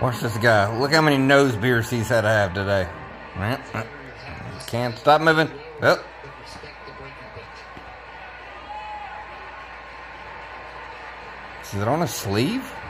Watch this guy. Look how many nose beers he's had to have today. Can't stop moving. Oh. Is it on his sleeve?